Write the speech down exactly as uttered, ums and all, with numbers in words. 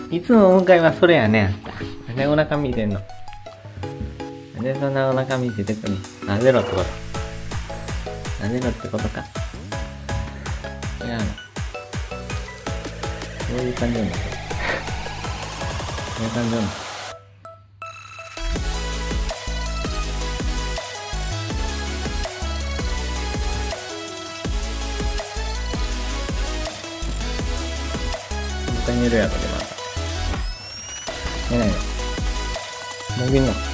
いつも向井はそれやねん。なんでお腹見てんの？なんでそんなお腹見せてくんの？なでろってこと。なでろってことか。違うの。そういう感じなんだ。そういう感じなんだ。寝るやろでまた。寝ないの。もう寝んの。